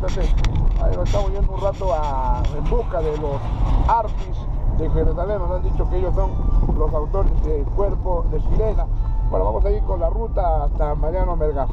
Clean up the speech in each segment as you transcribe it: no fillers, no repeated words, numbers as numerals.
conéctate. Ahí nos estamos yendo un rato en busca de los Arpis de Jerusalén. Nos han dicho que ellos son los autores del Cuerpo de Sirena. Bueno, vamos a ir con la ruta hasta Mariano Melgar.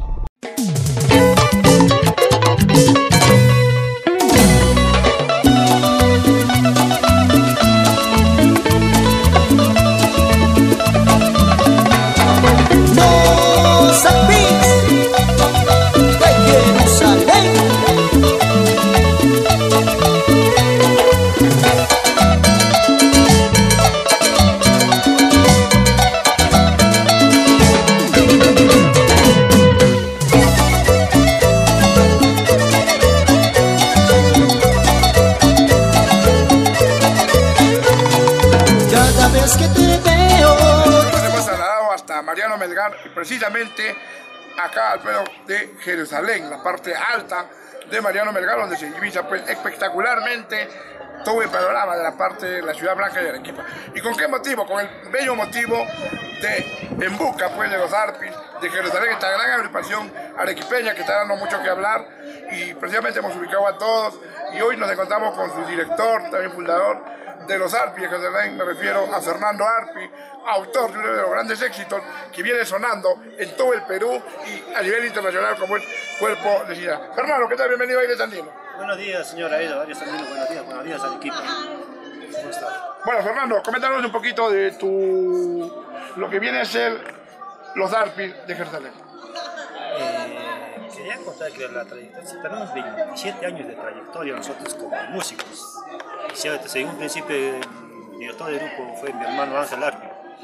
Mariano Melgar, y precisamente acá al pueblo de Jerusalén, la parte alta de Mariano Melgar, donde se divisa pues espectacularmente todo el panorama de la parte de la Ciudad Blanca de Arequipa. ¿Y con qué motivo? Con el bello motivo de en busca pues de los Arpis de Jerusalén, esta gran agrupación arequipeña que está dando mucho que hablar, y precisamente hemos ubicado a todos, y hoy nos encontramos con su director, también fundador de los Arpis de Jerusalén. Me refiero a Fernando Arpi, autor de uno de los grandes éxitos que viene sonando en todo el Perú y a nivel internacional, como el Cuerpo de Sirena. Fernando, ¿qué tal? Bienvenido a Aires Andinos. Buenos días, señora Aida, Aires Andinos, buenos días al equipo. ¿Cómo está? Bueno, Fernando, coméntanos un poquito de lo que viene a ser los Arpis de Jerusalén. Quería contar que la trayectoria, tenemos 27 años de trayectoria nosotros como músicos. En un principio el director del grupo fue mi hermano Ángel Arpi.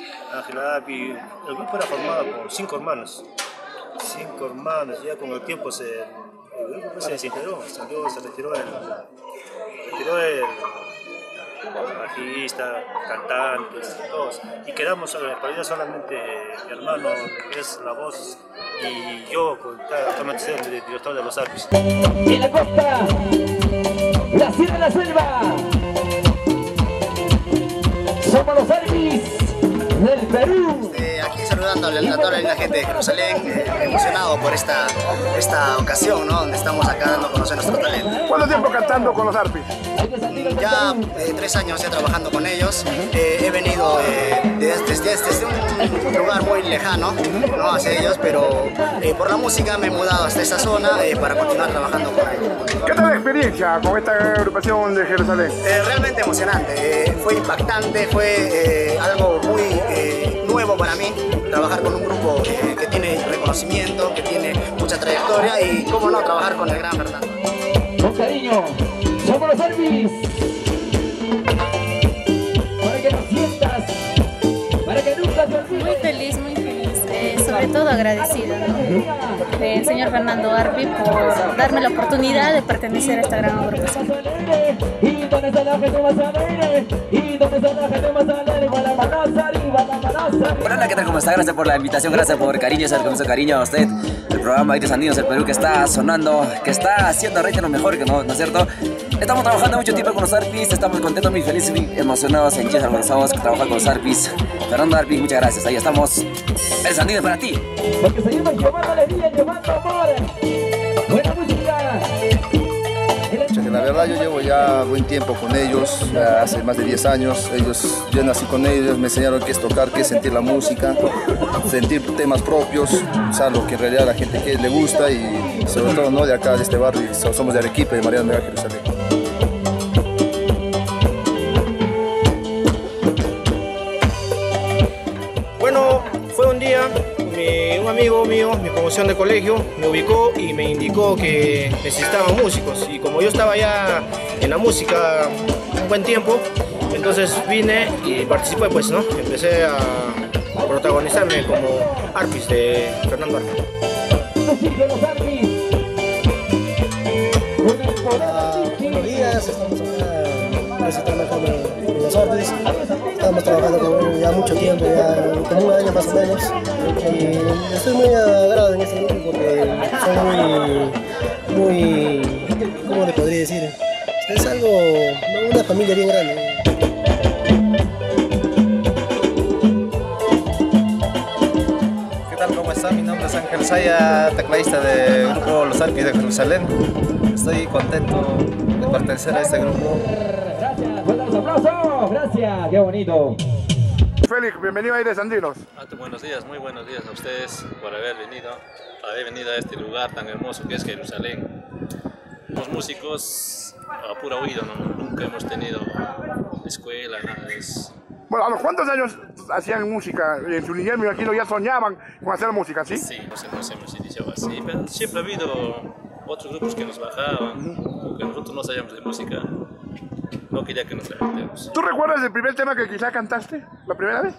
El grupo era formado por 5 hermanos. 5 hermanos, ya con el tiempo el grupo se desintegró, se retiró el bajista, cantantes, todos. Y quedamos en la actualidad solamente mi hermano, que es la voz, y yo, actualmente soy el director de los Arpis. En la costa, la sierra de la selva, somos los Arpis del Perú. Aquí saludando a toda la gente de Jerusalén, emocionado por esta ocasión, ¿no? Donde estamos acá dando a conocer nuestro talento. ¿Cuánto tiempo cantando con los Arpis? Ya 3 años ya trabajando con ellos. He venido desde un lugar muy lejano, ¿no? Hacia ellos, pero por la música me he mudado hasta esta zona para continuar trabajando con ellos. ¿Qué tal la experiencia con esta agrupación de Jerusalén? Realmente emocionante, fue impactante, fue algo muy nuevo para mí, trabajar con un grupo que tiene reconocimiento, que tiene mucha trayectoria, y cómo no, trabajar con el gran Fernando. Con cariño, somos los Arpis, para que nos sientas, para que nunca te olvides. Muy feliz, sobre todo agradecida, ¿no? Del señor Fernando Arpi por darme la oportunidad de pertenecer a esta gran agrupación. Hola, ¿qué tal? ¿Cómo está? Gracias por la invitación, gracias por cariño, con mucho cariño a usted. El programa Aires Andinos del Perú, que está sonando, que está haciendo reír lo mejor, que no es cierto. Estamos trabajando mucho tiempo con los Arpis, estamos contentos, muy felices, muy emocionados, sentidos, organizados que trabajan con los Arpis. Fernando Arpis, muchas gracias, ahí estamos. Aires Andinos para ti. Porque seguimos llevando alegría, llevando amor. Buena música. La verdad, yo llevo ya buen tiempo con ellos, ya hace más de 10 años. Yo nací con ellos, me enseñaron qué es tocar, qué es sentir la música, sentir temas propios, o sea, lo que en realidad a la gente le gusta, y sobre todo, ¿no?, de acá, de este barrio, somos de Arequipa, de Mariano Melgar, Jerusalén. Bueno, fue un día, un amigo mío, mi promoción de colegio, me ubicó y me indicó que necesitaban músicos, y como yo estaba ya en la música un buen tiempo, entonces vine y participé, pues, ¿no? Empecé a protagonizarme como Arpis de Fernando Arpi. Buenos días, estamos acá presentando con los Arpis. Estamos trabajando con ya mucho tiempo, ya como un año más o menos. Y estoy muy agradado en este grupo porque son muy, ¿cómo le podría decir? Es algo, una familia bien grande. ¿Qué tal? ¿Cómo está? Mi nombre nombre es Ángel Saya, tecladista del grupo Los Arpis de Jerusalén. Estoy contento de pertenecer a este grupo. Gracias, fuertes aplausos, gracias, qué bonito. Félix, bienvenido a Aires Andinos. Buenos días, muy buenos días a ustedes por haber venido a este lugar tan hermoso que es Jerusalén. Los músicos a pura oído, nunca hemos tenido escuela, nada de eso. Bueno, ¿a los cuántos años hacían música? En su niñez me imagino ya soñaban con hacer música, ¿sí? Sí, nos hemos iniciado así, pero siempre ha habido otros grupos que nos bajaban, porque nosotros no sabíamos de música, no quería que nos la metemos. ¿Tú recuerdas el primer tema que quizá cantaste, la primera vez?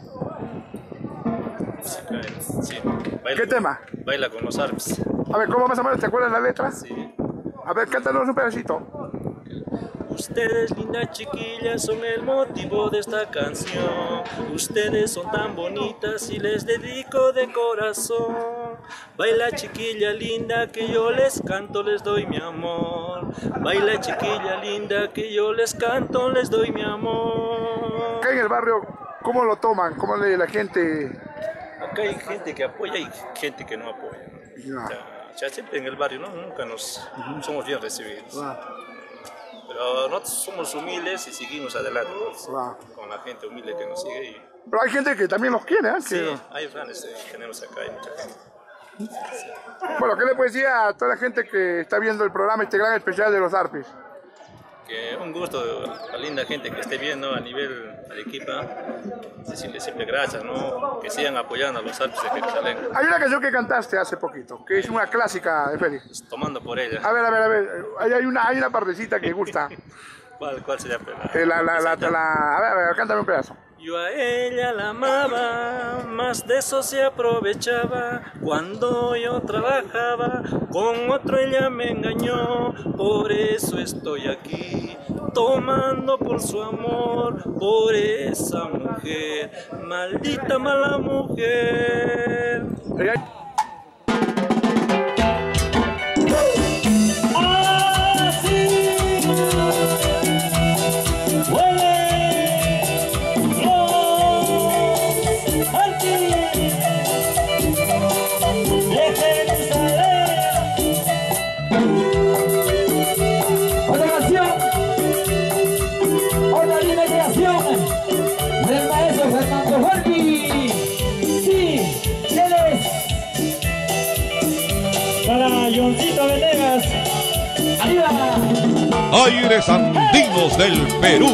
Sí. Baila, ¿qué tema? Baila con los Arpis. A ver, ¿cómo más o menos te acuerdas la letra? Sí. A ver, cántanos un pedacito. Ustedes, lindas chiquillas, son el motivo de esta canción. Ustedes son tan bonitas y les dedico de corazón. Baila chiquilla linda que yo les canto, les doy mi amor. Baila chiquilla linda que yo les canto, les doy mi amor. Acá en el barrio, ¿cómo lo toman? ¿Cómo la gente...? Acá hay gente que apoya y gente que no apoya. No. Ya siempre en el barrio, ¿no? Nunca somos bien recibidos. Pero nosotros somos humildes y seguimos adelante con la gente humilde que nos sigue. Y... Pero hay gente que también los quiere, ¿eh? Sí, hay fans, tenemos acá, hay mucha gente. Sí. Bueno, ¿qué le puedes decir a toda la gente que está viendo el programa, este gran especial de los Arpis? Que un gusto a la linda gente que esté viendo a nivel Arequipa, decirles siempre gracias, ¿no? Que sigan apoyando a los Arpis de Jerusalén. Hay una canción que cantaste hace poquito, que es una clásica de Félix. Tomando por ella. A ver, hay una partecita que gusta. ¿Cuál sería? A ver, cántame un pedazo. Yo a ella la amaba, más de eso se aprovechaba. Cuando yo trabajaba, con otro ella me engañó. Por eso estoy aquí, tomando por su amor, por esa mujer, maldita mala mujer. Del maestro Fernando Arpis. Sí, él es. Para Johncito Venegas. Arriba. Aires Andinos del Perú.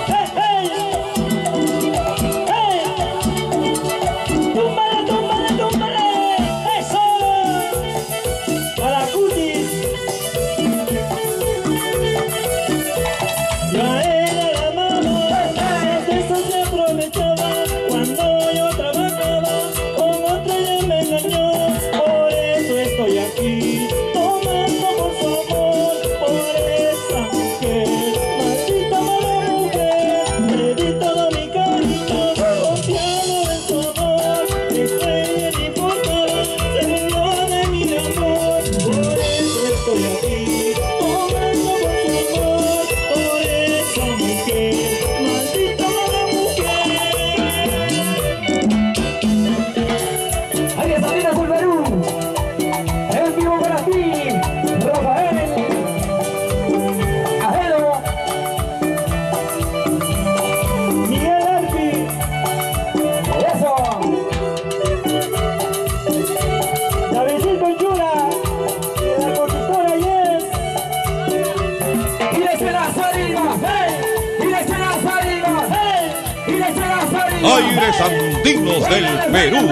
Aires Andinos del Perú.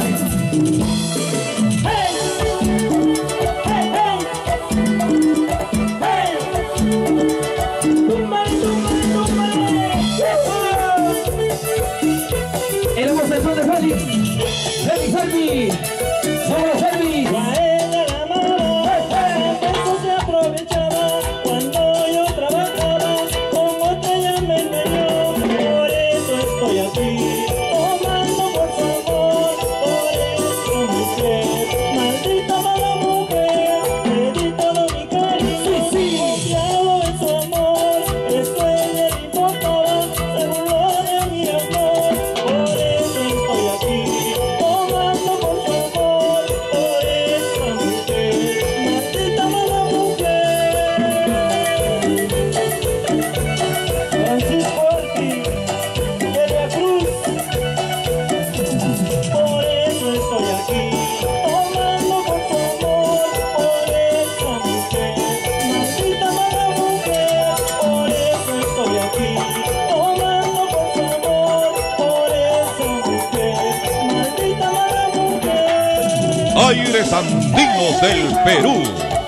El homosexual de Félix. Félix Arpis. Somos los Arpis. Eso se aprovechaba cuando yo trabajaba, con otra ella me engañó, por eso estoy aquí, tomando por favor, Aires Andinos del Perú.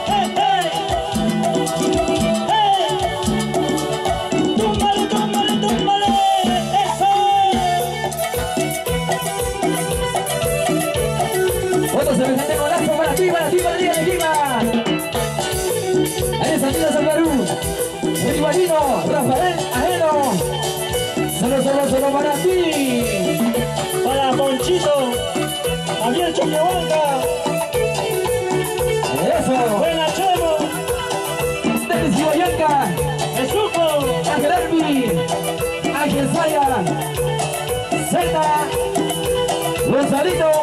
Otro semejante golazo para ti, para ti, para ti, para ti. Aires Andinos del Perú. El igualino, Rafael Ajeno. Solo para ti. Para Monchito, Javier Choquehuanca. Eso. Buena Chemo. Denis Iboyanca. Esuco. Ángel Arbi. Ángel Saya. Zeta. Gonzalito.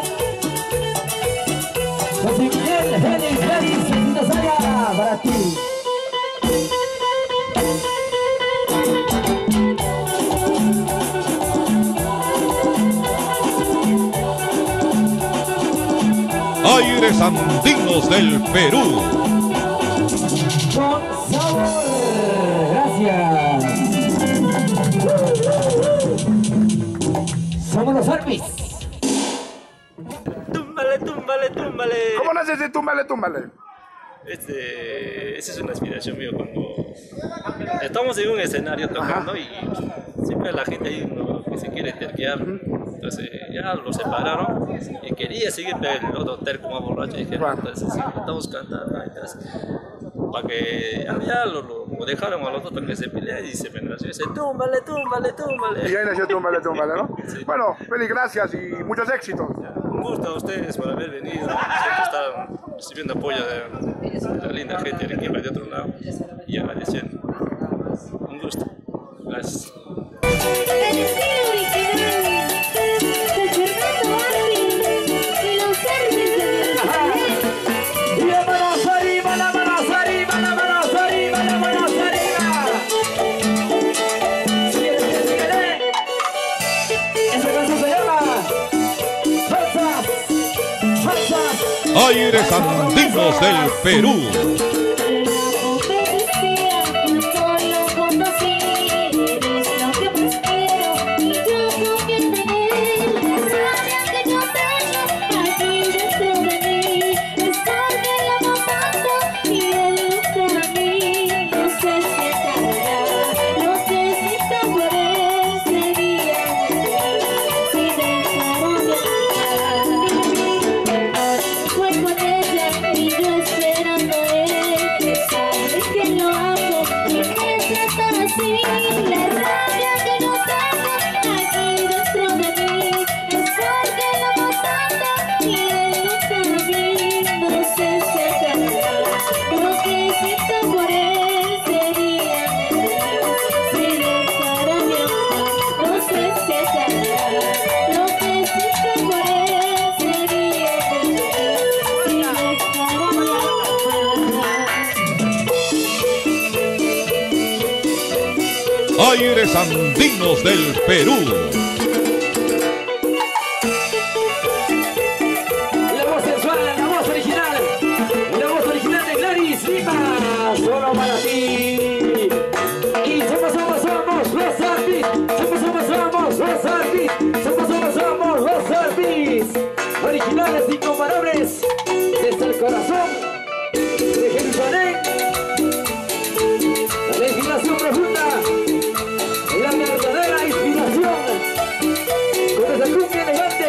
José Miguel, Félix, Santa Saya. Para ti. Aires Andinos del Perú. Con sabor. Gracias. Somos los Arpis. Túmbale, túmbale, túmbale. ¿Cómo nace ese túmbale, túmbale? Esa es una inspiración mía cuando estamos en un escenario tocando y siempre la gente ahí que se quiere terquear. Entonces ya lo separaron y quería seguir, pero el otro terco más borracho y dijeron, entonces sí, estamos cantando. Entonces, para que ya lo dejaron a los otros para que se peleen y se me nació y dice, túmbale, túmbale, túmbale. Y ahí nació túmbale, túmbale, ¿no? Sí. Bueno, Félix, gracias y muchos éxitos. Un gusto a ustedes por haber venido. Siempre están recibiendo apoyo de la linda gente de aquí de otro lado y agradeciendo. Un gusto. Gracias. Aires Andinos del Perú. Aires Andinos del Perú. La voz sensual, la voz original de Gladys Lima, solo para ti. Y somos los Arpis, somos los Arpis, originales incomparables, desde el corazón de Jerusalén, la legislación profunda. La verdadera inspiración con esa cumbia elegante,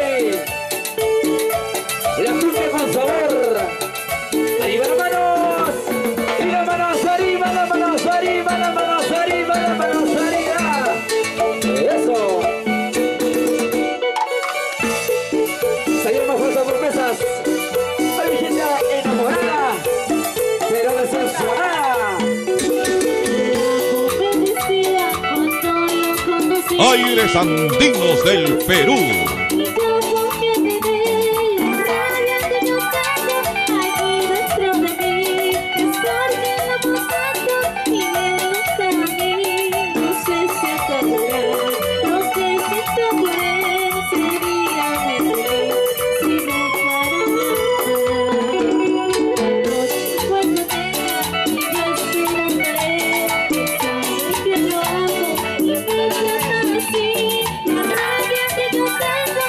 la cumbia con sabor. Arriba las manos, arriba las manos, arriba las manos, arriba las manos, arriba. Eso. Salieron más fuerzas sorpresas. Hay gente enamorada, pero decepcionada. Aires Andinos del Perú. La rabia que yo tengo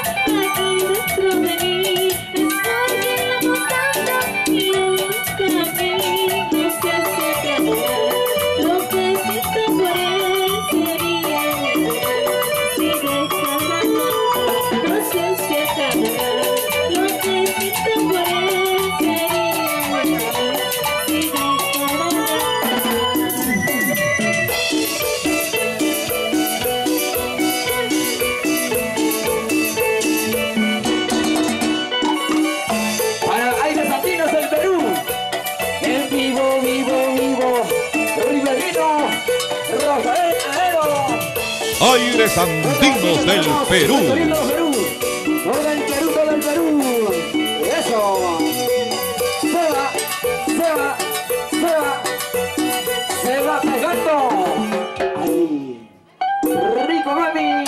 vivo, vivo, vivo. Riverino, Rafael Aero. Aires Andinos del Perú. Todo el Perú, todo el Perú. Eso. Se va, se va, se va. Se va pegando. Ahí. Rico, mami.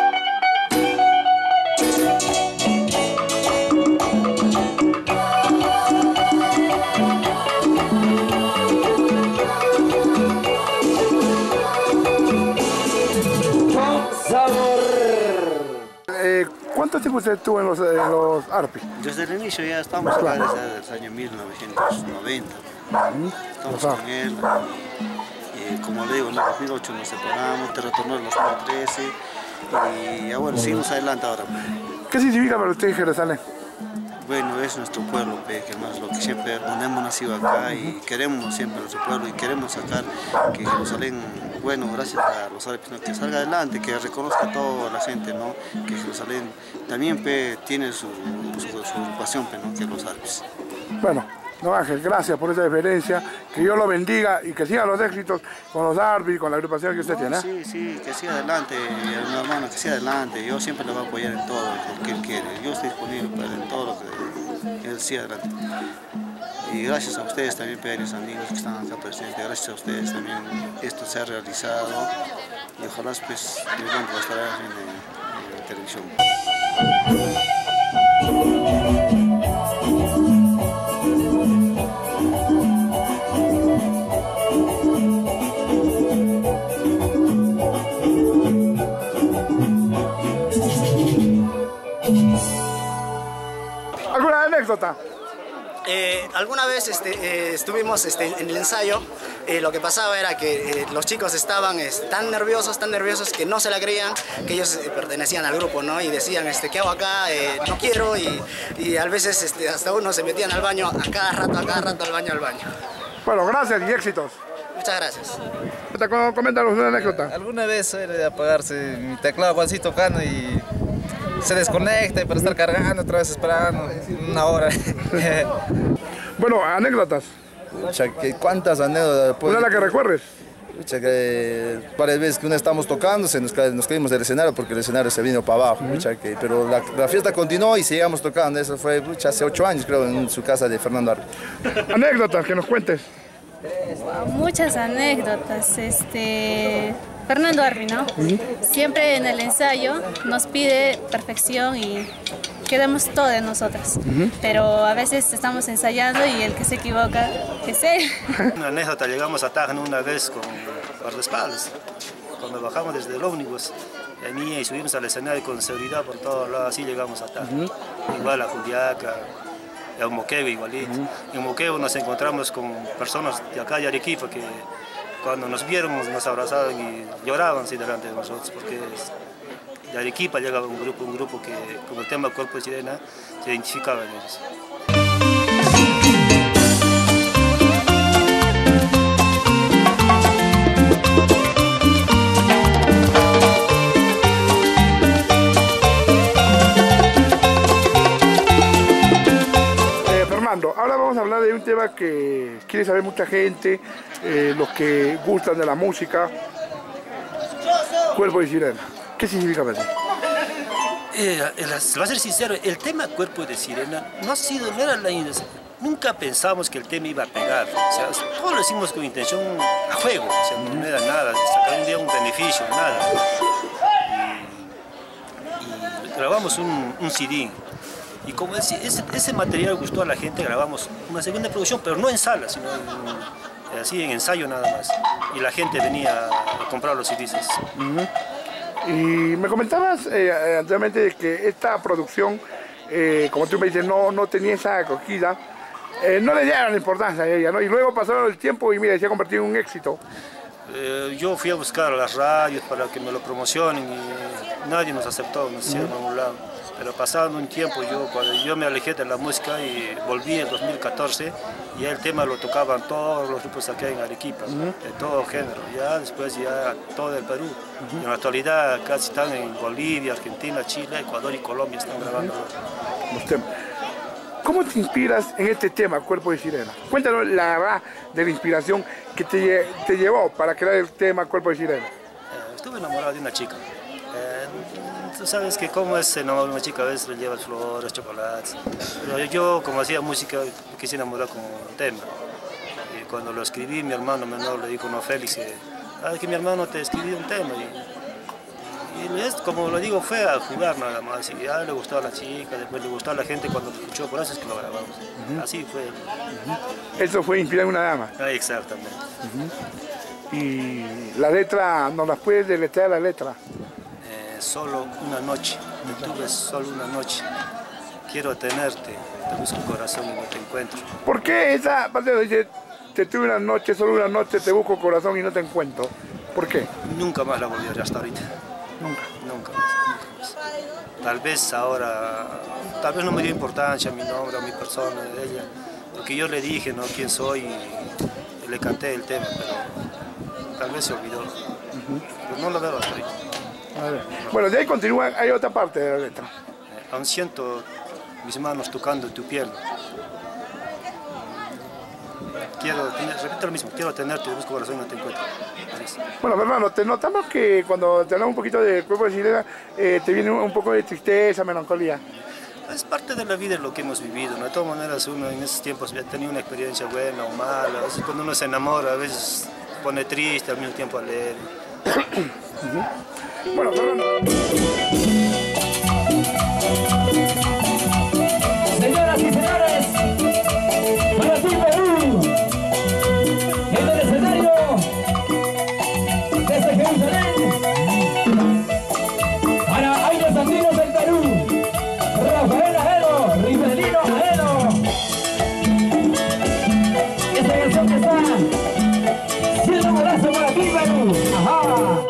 ¿Cuánto tiempo usted estuvo en los Arpis? Desde el inicio ya estamos acá desde el año 1990. Estamos con él. Como le digo, en el 2008 nos separamos, te retornó en el 2013 y ya bueno, seguimos adelante ahora. ¿Qué significa para usted Jerusalén? Bueno, es nuestro pueblo, que más lo que siempre, donde hemos nacido acá y queremos siempre nuestro pueblo y queremos sacar que Jerusalén, bueno, gracias a los árabes, que salga adelante, que reconozca a toda la gente, ¿no? Que Jerusalén también tiene su pasión, ¿no? Que los árabes. Bueno, no Ángel, gracias por esa deferencia, que Dios lo bendiga y que sigan los éxitos con los árabes, con la agrupación que usted tiene. Sí, sí, que siga adelante, mi hermano, que siga adelante. Yo siempre le voy a apoyar en todo lo que él quiere. Yo estoy disponible para en todo lo que él siga adelante. Y gracias a ustedes también, Aires Andinos, que están acá presentes. Gracias a ustedes también esto se ha realizado. Y ojalá pues va a estar en televisión. ¿Alguna anécdota? Alguna vez estuvimos en el ensayo, lo que pasaba era que los chicos estaban tan nerviosos que no se la creían, que ellos pertenecían al grupo, ¿no? Y decían, ¿qué hago acá? No quiero, y a veces hasta uno se metían al baño a cada rato al baño. Bueno, gracias y éxitos. Muchas gracias. Coméntanos una anécdota. Alguna vez suele apagarse mi teclado cuando estoy tocando y se desconecta y para estar cargando otra vez esperando una hora. Bueno, anécdotas. ¿Cuántas anécdotas? ¿Una la que recuerdes? Varias veces que una estamos tocando, nos caímos del escenario porque el escenario se vino para abajo. Pero la fiesta continuó y seguíamos tocando. Eso fue hace 8 años, creo, en su casa de Fernando Arpi. Anécdotas, que nos cuentes. Muchas anécdotas. Fernando Arpi, ¿no? Siempre en el ensayo nos pide perfección y quedamos todo de nosotras. Pero a veces estamos ensayando y el que se equivoca es él. Una anécdota, llegamos a Tajano una vez con guardaespaldas. Cuando bajamos desde el ómnibus, y subimos al escenario con seguridad por todos lados, así llegamos a Tajano. Igual a Juliaca, a Moquegua igualito. En Moquegua nos encontramos con personas de acá de Arequipa que cuando nos vieron nos abrazaban y lloraban así delante de nosotros, porque de Arequipa llegaba un grupo que con el tema Cuerpo de Sirena se identificaba en ellos. Fernando, ahora vamos a hablar de un tema que quiere saber mucha gente, los que gustan de la música. Cuerpo de Sirena. ¿Qué significa para ti? Va a ser sincero, el tema Cuerpo de Sirena no era nunca pensamos que el tema iba a pegar. O sea, todo lo hicimos con intención a juego, o sea, no era nada, sacar un día un beneficio, nada. Y grabamos un CD. Y como ese material gustó a la gente, grabamos una segunda producción, pero no en sala, sino así en ensayo nada más. Y la gente venía a comprar los CDs. Y me comentabas anteriormente que esta producción, como tú me dices, no tenía esa acogida, no le dieron importancia a ella, ¿no? Y luego pasaron el tiempo y mira, se ha convertido en un éxito. Yo fui a buscar a las radios para que me lo promocionen y nadie nos aceptó, nos hicieron a un lado. Pero pasado un tiempo, cuando yo me alejé de la música y volví en 2014, ya el tema lo tocaban todos los grupos aquí en Arequipa, de todo género, ya después ya todo el Perú. En la actualidad casi están en Bolivia, Argentina, Chile, Ecuador y Colombia están grabando. Los temas. ¿Cómo te inspiras en este tema, Cuerpo de Sirena? Cuéntanos la verdad de la inspiración que te llevó para crear el tema Cuerpo de Sirena. Estuve enamorado de una chica. Tú sabes que como es enamorar de una chica, a veces le llevas flores, chocolates. Pero yo, como hacía música, me quise enamorar con un tema. Y cuando lo escribí, mi hermano menor le dijo, no, Félix, que mi hermano te escribió un tema. Y como lo digo, fue a jugar nada más. Y a él le gustó a la chica, después le gustó a la gente cuando lo escuchó, por eso es que lo grabamos. Así fue. Eso fue inspirar en una dama. Exactamente. Y la letra, ¿nos las puedes deletrear la letra? Solo una noche, me tuve solo una noche. Quiero tenerte, te busco corazón y no te encuentro. ¿Por qué esa parte dice, te tuve una noche, solo una noche, te busco corazón y no te encuentro? ¿Por qué? Nunca más la volví a ver hasta ahorita. Nunca. Nunca más. Tal vez ahora, tal vez no me dio importancia a mi nombre, a mi persona, a ella, porque yo le dije, ¿no?, quién soy y le canté el tema, pero tal vez se olvidó. Pero no lo veo hasta ahorita. Bueno, de ahí continúa, hay otra parte de la letra. Aún siento mis manos tocando tu piel. Repito lo mismo, quiero tenerte, busco corazón y no te encuentro. Bueno, hermano, te notamos que cuando te hablamos un poquito de Cuerpo de Sirena, te viene un poco de tristeza, melancolía. Es parte de la vida lo que hemos vivido, ¿no? De todas maneras, uno en esos tiempos ha tenido una experiencia buena o mala. A veces cuando uno se enamora, a veces se pone triste, al mismo tiempo alegre. Bueno, Fernando. Señoras y señores, para ti Perú, en el escenario desde Jerusalén, para Aires Andinos del Perú, Rafael Ajero, Rivelino Ajero. Esta canción que está siendo un abrazo para ti Perú. Ajá.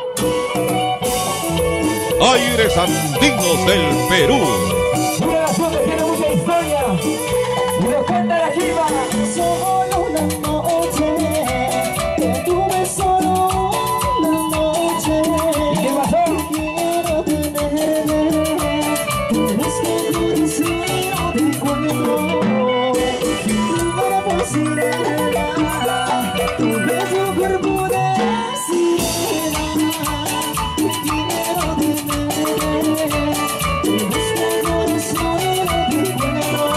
Aires Andinos del Perú. Una canción que tiene mucha historia. Y lo canta la Jiva. Solo una noche, te tuve solo una noche. ¿Y qué pasó? Quiero tenerte, te busco corazón y te encuentro. Cuerpo sirena, tu bello cuerpo de sirena. Quiero tenerte, te busco corazón y te encuentro.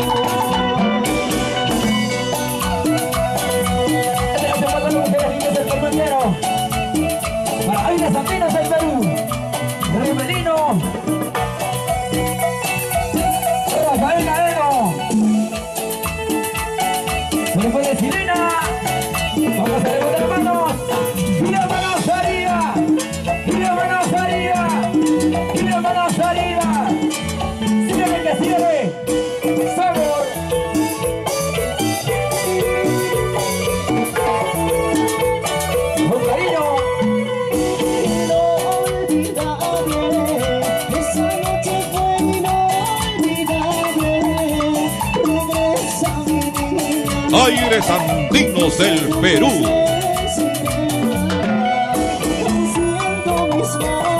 Para Aires Andinos del Perú, Rivelino, Rafael Cadeno, Cuerpo de Sirena. Vamos a levantar manos y las manos arriba, y las manos arriba, y las manos arriba. Sígueme que sígueme, sabor. Con cariño. Esa noche fue inolvidable. Regresa mi niña. Aires Andinos del Perú. Siento mis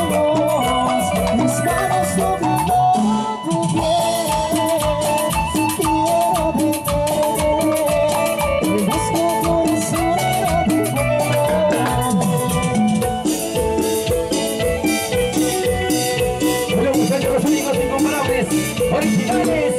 manos tocando tu piel. Quiero tenerte, te busco corazón y no te encuentro. Bueno, muchachos, los únicos incomparables, originales.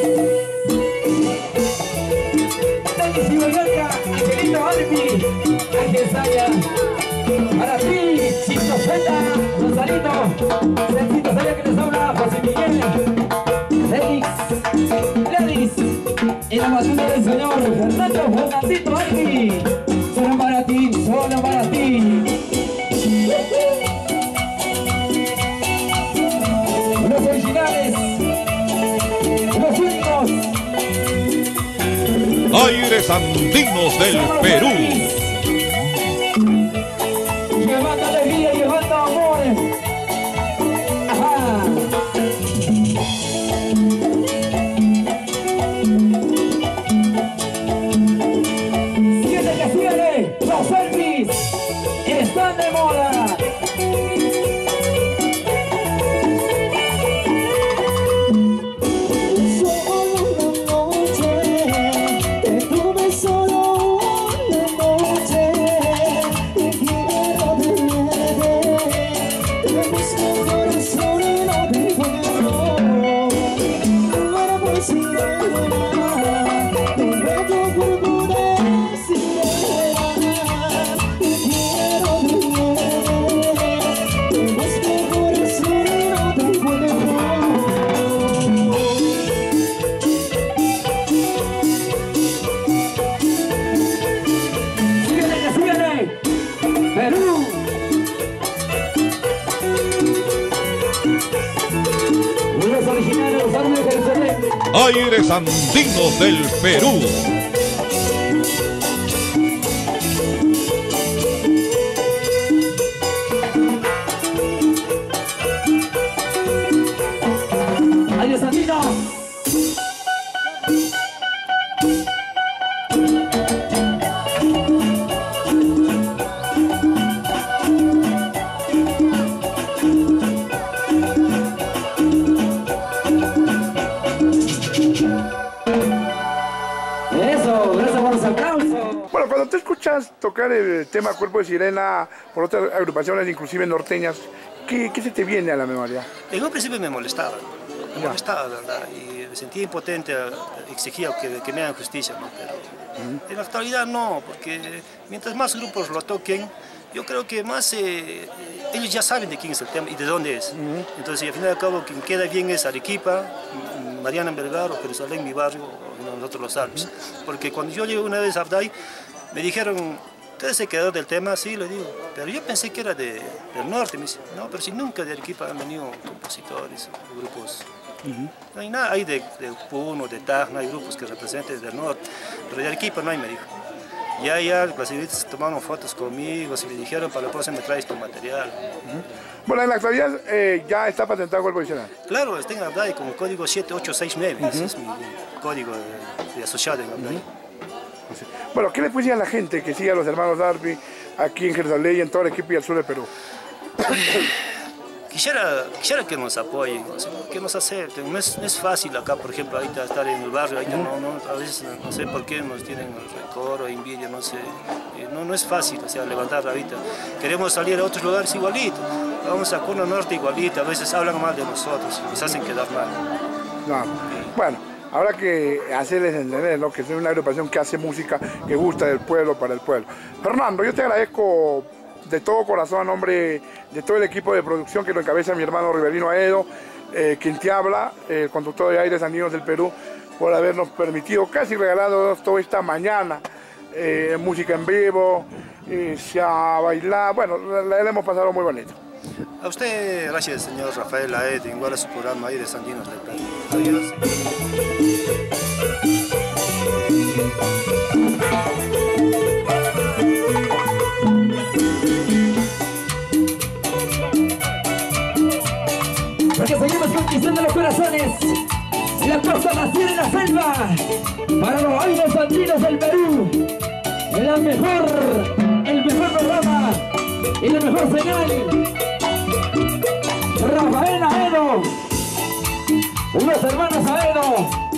Denis y Boyolka, Angelito Albi, Ángel Saya. Para ti, Chico Zeta, Rosalito, Celcito Saya que les habla, José Miguel, Félix, Gladys, y la batuta del señor Fernando Fernandito Albi. Solo para ti, solo para ti. Los originales, los únicos. Aires Andinos del Perú. Llevando alegría, llevando amor. Ajá. Siete que sigue, los selfies están de moda. Solo una noche. Aires Andinos del Perú. Aires Andinos. Bueno, cuando te escuchas tocar el tema Cuerpo de Sirena por otras agrupaciones, inclusive norteñas, ¿qué se te viene a la memoria? En un principio me molestaba, ¿verdad? Y me sentía impotente, exigía que me hagan justicia, ¿no? Pero en la actualidad no, porque mientras más grupos lo toquen, yo creo que más ellos ya saben de quién es el tema y de dónde es. Entonces, al fin y al cabo, quien queda bien es Arequipa, Mariana Melgar o Jerusalén, mi barrio, o nosotros los Alpes. Porque cuando yo llegué una vez a Abday, me dijeron, ¿ustedes se quedaron del tema? Sí, le digo, pero yo pensé que era del norte. Me dice, no, pero si nunca de Arequipa han venido compositores o grupos. No hay nada, hay de Puno, de Tacna, hay grupos que representen del norte, pero de Arequipa no hay, me dijo. Ya las señoritas tomaron fotos conmigo, y me dijeron, para la próxima me traes tu material. Bueno, en la actualidad ya está patentado Cuerpo de Sirena. Claro, está en Abday con el código 7869, ese es mi código de asociado en Abday. Bueno, ¿qué le puede decir a la gente que sigue a los hermanos Arpi aquí en Jerusalén y en todo el equipo y al sur del Perú? Quisiera que nos apoyen, que nos acepten. No es fácil acá, por ejemplo, ahorita estar en el barrio, ahorita a veces no sé por qué nos tienen rencor o envidia, no sé. No es fácil, o sea, levantar ahorita. Queremos salir a otros lugares igualito. Vamos a Cono Norte igualito, a veces hablan mal de nosotros, nos hacen quedar mal. No. Bueno, habrá que hacerles entender, ¿no?, que es una agrupación que hace música que gusta del pueblo para el pueblo. Fernando, yo te agradezco de todo corazón a nombre de todo el equipo de producción que lo encabeza mi hermano Riverino Aedo, quien te habla, el conductor de Aires Andinos del Perú, por habernos permitido, casi regalarnos toda esta mañana, música en vivo, se ha bailado, bueno, la hemos pasado muy bonito. A usted, gracias señor Rafael Aedo, igual a su programa Aires Andinos del Perú. Adiós. Porque seguimos conquistando los corazones. La costa nacida en la selva. Para los Aires Andinos del Perú. El mejor programa y la mejor señal. Rafael Aedo. Unos hermanos Aedo.